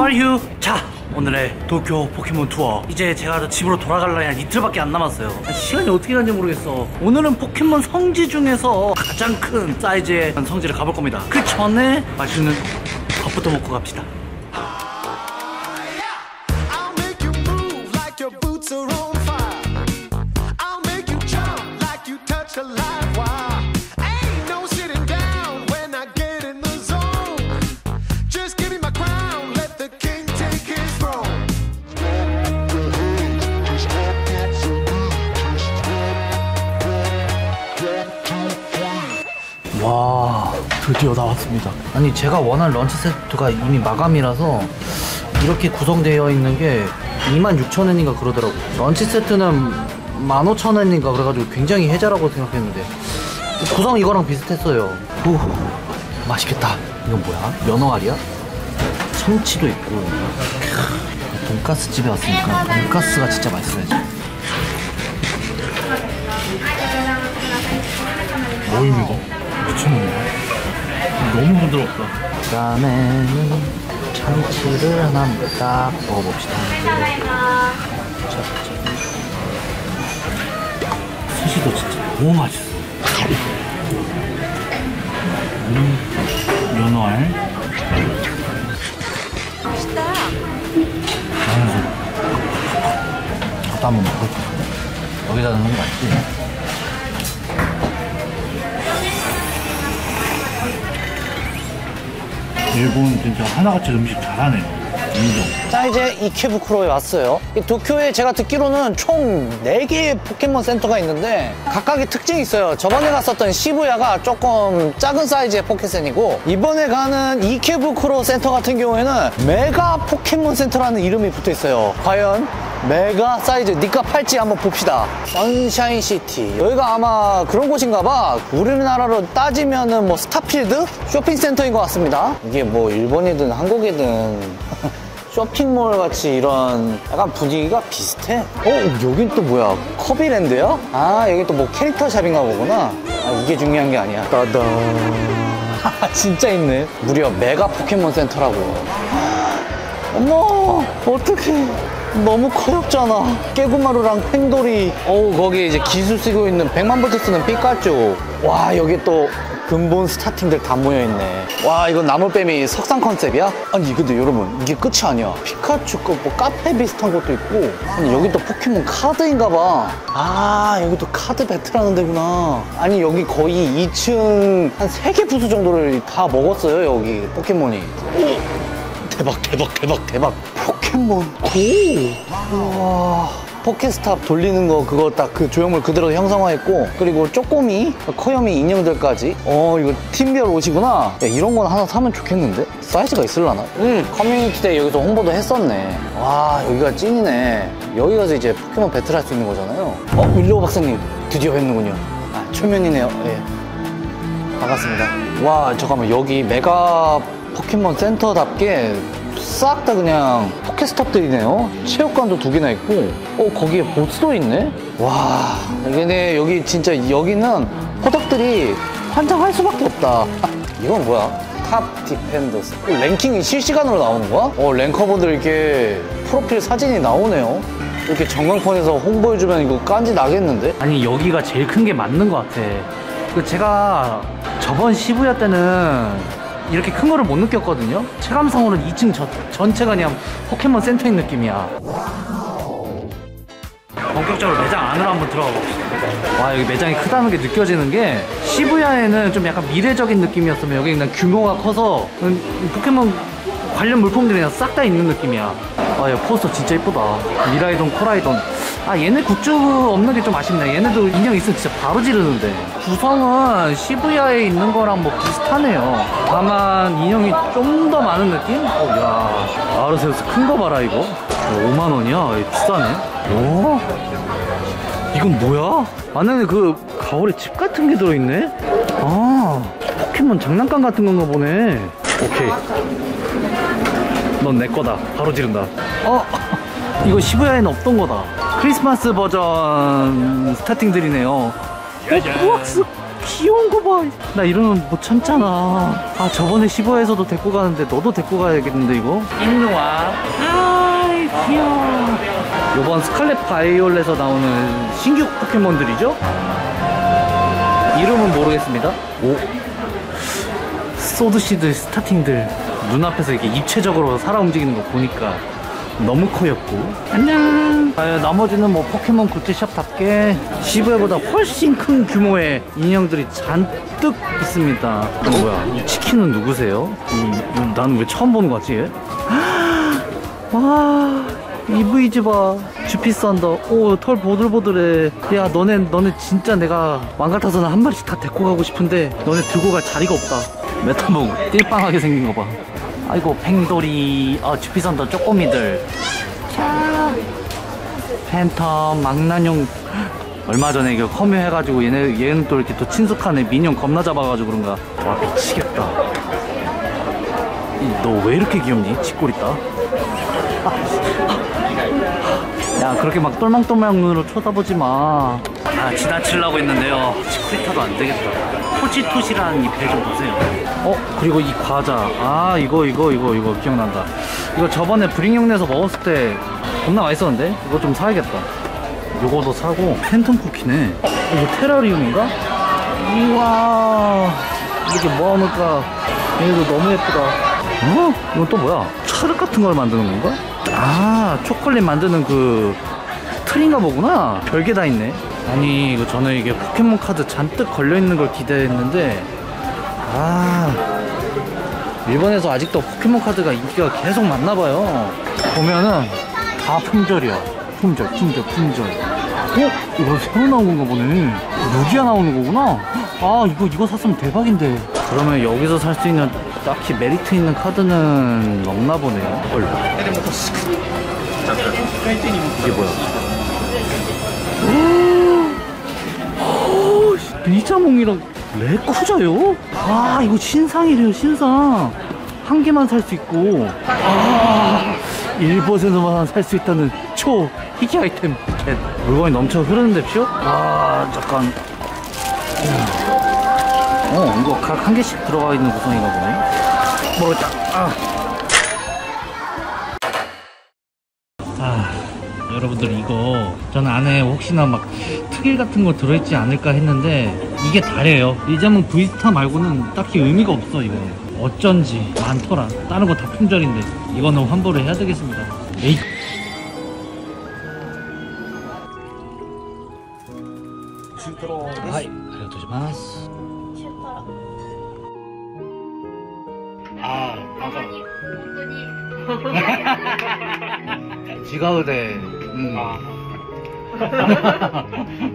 How are you? 자, 오늘의 도쿄 포켓몬 투어. 이제 제가 집으로 돌아가려니 한 이틀밖에 안 남았어요. 시간이 어떻게 가는지 모르겠어. 오늘은 포켓몬 성지 중에서 가장 큰 사이즈의 성지를 가볼 겁니다. 그 전에 맛있는 밥부터 먹고 갑시다. 와, 드디어 나왔습니다. 아니, 제가 원하는 런치 세트가 이미 마감이라서 이렇게 구성되어 있는 게 26,000엔인가 그러더라고요. 런치 세트는 15,000엔인가 그래가지고 굉장히 혜자라고 생각했는데 구성 이거랑 비슷했어요. 후, 맛있겠다. 이건 뭐야? 연어알이야? 참치도 있고. 돈가스 집에 왔으니까 돈가스가 진짜 맛있어야지. 뭐임 이거? 미쳤네. 너무 부드럽다. 그 다음에는 참치를 하나 딱 먹어봅시다. 스시도 진짜 너무 맛있어. 연어알. 맛있다. 저도 한번 먹어볼게요. 여기다 넣는 거 맞지? 일본 진짜 하나같이 음식 잘하네요. 인정. 자, 이제 이케부쿠로에 왔어요. 이 도쿄에 제가 듣기로는 총 4개의 포켓몬 센터가 있는데 각각의 특징이 있어요. 저번에 갔었던 시부야가 조금 작은 사이즈의 포켓센이고, 이번에 가는 이케부쿠로 센터 같은 경우에는 메가 포켓몬 센터라는 이름이 붙어 있어요. 과연 메가 사이즈 니가 팔찌 한번 봅시다. 선샤인시티, 여기가 아마 그런 곳인가 봐. 우리나라로 따지면은 뭐 스타필드? 쇼핑센터인 것 같습니다. 이게 뭐 일본이든 한국이든 쇼핑몰 같이 이런 약간 분위기가 비슷해. 여긴 또 뭐야? 커비랜드야? 아, 여기 또 뭐 캐릭터 샵인가 보구나. 아, 이게 중요한 게 아니야. 따단. 진짜 있네. 무려 메가 포켓몬 센터라고. 어머, 어떡해. 너무 커엽잖아. 깨구마루랑 팽돌이. 거기 이제 기술 쓰고 있는 100만 볼트 쓰는 피카츄. 와, 여기 또 근본 스타팀들 다 모여있네. 와, 이건 나무뱀이 석상 컨셉이야? 아니, 근데 여러분, 이게 끝이 아니야. 피카츄 거 뭐 카페 비슷한 것도 있고, 아니, 여기 또 포켓몬 카드인가 봐. 아, 여기 또 카드 배틀하는 데구나. 아니, 여기 거의 2층 한 3개 부스 정도를 다 먹었어요, 여기 포켓몬이. 오! 대박. 포켓몬 고! 우와. 포켓스탑 돌리는 거 그거 딱 그 조형물 그대로 형상화했고, 그리고 쪼꼬미, 커요미 인형들까지. 이거 팀별 옷이구나. 야, 이런 건 하나 사면 좋겠는데? 사이즈가 있을라나? 커뮤니티 때 여기서 홍보도 했었네. 와, 여기가 찐이네. 여기 가서 이제 포켓몬 배틀 할 수 있는 거잖아요. 윌로우 박사님 드디어 뵙는군요. 아, 초면이네요. 예. 반갑습니다. 와, 잠깐만, 여기 메가 포켓몬 센터답게 싹 다 그냥 포켓스톱들이네요. 체육관도 2개나 있고, 거기에 보스도 있네? 와, 이게 여기 진짜, 여기는 호덕들이 환장할 수밖에 없다. 이건 뭐야? 탑 디펜더스. 랭킹이 실시간으로 나오는 거야? 랭커분들 이렇게 프로필 사진이 나오네요. 이렇게 전광판에서 홍보해주면 이거 깐지 나겠는데? 아니, 여기가 제일 큰 게 맞는 것 같아. 제가 저번 시부야 때는 이렇게 큰 거를 못 느꼈거든요. 체감상으로는 2층 전체가 그냥 포켓몬 센터인 느낌이야. 본격적으로 매장 안으로 한번 들어가 봅시다. 와, 여기 매장이 크다는 게 느껴지는 게, 시부야에는 좀 약간 미래적인 느낌이었으면 여기 그냥 규모가 커서 포켓몬 관련 물품들이 그냥 싹 다 있는 느낌이야. 아, 야, 포스터 진짜 이쁘다. 미라이돈, 코라이돈. 아, 얘네 굿즈 없는 게 좀 아쉽네. 얘네도 인형 있으면 진짜 바로 지르는데. 구성은 시부야에 있는 거랑 뭐 비슷하네요. 다만 인형이 좀 더 많은 느낌? 야, 아르세우스 큰 거 봐라. 이거 5만 원이야. 비싸네. 이건 뭐야? 안에 그 가오리 칩 같은 게 들어있네? 아, 포켓몬 장난감 같은 건가 보네. 오케이, 넌 내 거다. 바로 지른다. 이거 시부야에는 없던 거다. 크리스마스 버전 스타팅들이네요. 귀여운 거 봐. 나 이러면 못 참잖아. 아, 저번에 시부야에서도 데리고 가는데 너도 데리고 가야겠는데 이거? 인누아. 아이 귀여워. 요번 스칼렛 바이올렛에서 나오는 신규 포켓몬들이죠? 이름은 모르겠습니다. 오, 소드시드 스타팅들 눈앞에서 이렇게 입체적으로 살아 움직이는 거 보니까 너무 커였고. 안녕. 나머지는 뭐 포켓몬 굿즈샵답게 시부야보다 훨씬 큰 규모의 인형들이 잔뜩 있습니다. 뭐야, 이 치킨은 누구세요? 나는 왜 처음 보는 거지? 얘? 와, 이브이즈 봐. 주피썬더. 오, 털 보들보들해. 야, 너네 진짜 내가 왕 같아서는 한 마리씩 다 데리고 가고 싶은데 너네 들고 갈 자리가 없다. 메타몽 띨빵하게 생긴 거 봐. 아이고, 팽돌이. 주피썬더 쪼꼬미들. 자, 팬텀, 망나뇽. 얼마 전에 이거 커뮤 해가지고 얘는 또 이렇게 또 친숙하네. 민영 겁나 잡아가지고 그런가. 와, 미치겠다. 너 왜 이렇게 귀엽니? 치꼬리 따. 야, 그렇게 막 똘망똘망 눈으로 쳐다보지 마. 아, 지나치려고 했는데요. 치쿠리타도 안 되겠다. 토시토시라는 이 배 좀 보세요. 그리고 이 과자. 아, 이거 기억난다. 이거 저번에 브링용내에서 먹었을 때 겁나 맛있었는데? 이거 좀 사야겠다. 요거도 사고. 팬텀 쿠키네. 이거 테라리움인가? 우와, 이렇게 모아놓을까. 얘도 너무 예쁘다. 이건 또 뭐야? 찰흙 같은 걸 만드는 건가? 아, 초콜릿 만드는 그 틀인가 보구나. 별게 다 있네. 아니, 이거 저는 이게 포켓몬 카드 잔뜩 걸려있는 걸 기대했는데, 아, 일본에서 아직도 포켓몬 카드가 인기가 계속 많나봐요. 보면은 다 품절이야. 품절. 이거 새로 나온 건가 보네. 루기아 나오는 거구나. 아, 이거 샀으면 대박인데. 그러면 여기서 살 수 있는 딱히 메리트 있는 카드는 없나 보네요. 이게 뭐야? 리자몽이랑 레쿠자요? 아, 이거 신상이래요, 신상. 한 개만 살 수 있고, 아, 1%만 살 수 있다는 초 희귀 아이템. 물건이 넘쳐 흐르는데쇼? 아, 잠깐. 이거 각 한 개씩 들어가 있는 구성인가 보네. 모르겠다. 여러분들, 이거 저는 안에 혹시나 막 특일 같은 거 들어있지 않을까 했는데 이게 다래요. 리자몽 V스타 말고는 딱히 의미가 없어. 이거 어쩐지 많더라. 다른 거 다 품절인데 이거는 환불을 해야 되겠습니다. 에이. 하이, 아리가토시마스. 아, 맞아. 지가우데.